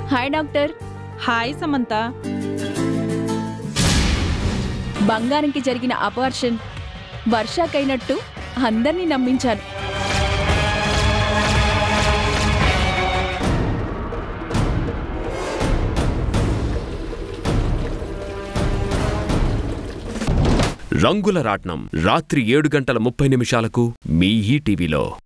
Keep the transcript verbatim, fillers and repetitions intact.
Hi doctor. Hi Samantha. బంగారంకి జరిగిన అపార్షన్ వర్షాకైనట్టు అందర్నీ నమ్మించాను. రంగుల రాట్నం రాత్రి ఏడు గంటల ముప్పై నిమిషాలకు మీ ఈటీవీలో.